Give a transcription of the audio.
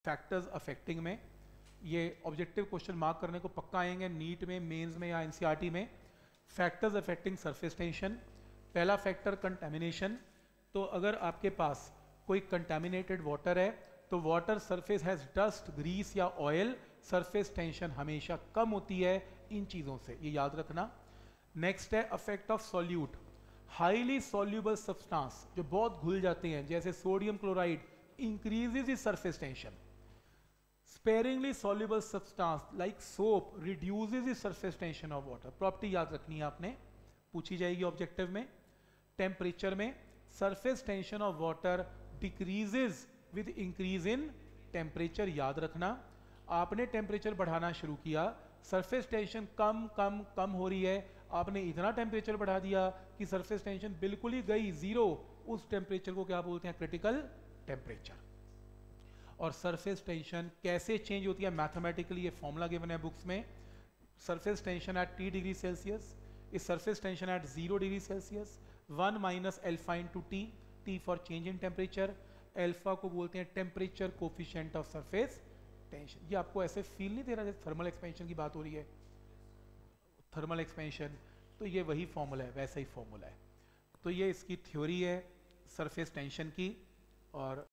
Factors affecting में, ये objective question mark करने को पक्का आएंगे नीट में, मेंस में या एनसीईआरटी में। फैक्टर्स अफेक्टिंग सरफेस टेंशन, पहला फैक्टर कंटेमिनेशन। तो अगर आपके पास कोई कंटेमिनेटेड वाटर है तो water surface has dust, grease या ऑयल, सरफेस टेंशन हमेशा कम होती है इन चीज़ों से, ये याद रखना। नेक्स्ट है effect of solute, highly soluble substance जो बहुत घुल जाते हैं जैसे sodium chloride, increases the surface tension. Sparingly soluble substance like soap reduces the surface tension of water. Property याद रखनी है आपने, पूछी जाएगी ऑब्जेक्टिव में। टेम्परेचर में surface tension of water decreases with increase in temperature, याद रखना। आपने टेम्परेचर बढ़ाना शुरू किया, सरफेस टेंशन कम कम कम हो रही है, आपने इतना टेम्परेचर बढ़ा दिया कि सरफेस टेंशन बिल्कुल ही गई जीरो, उस टेम्परेचर को क्या बोलते हैं? Critical temperature. और सरफेस टेंशन कैसे चेंज होती है मैथमेटिकली, ये फॉर्मूला गिवन है बुक्स में। Surface tension at T degree Celsius is surface tension at 0 degree Celsius, 1 minus alpha into T, T for change in temperature. Alpha को बोलते हैं temperature coefficient of surface tension. ये आपको ऐसे feel नहीं दे रहा जैसे थर्मल एक्सपेंशन की बात हो रही है? थर्मल एक्सपेंशन तो ये वही फॉर्मूला है, वैसा ही फॉर्मूला है। तो ये इसकी थ्योरी है सरफेस टेंशन की। और